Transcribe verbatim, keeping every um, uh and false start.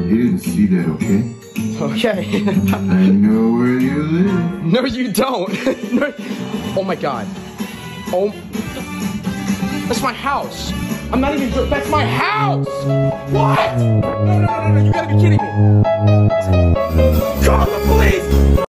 You didn't see that, okay? Okay. I know where you live. No, you don't. No. Oh my god. Oh. That's my house. I'm not even joking. That's my house. What? No, no, no, no, no. You gotta be kidding me. Call the police.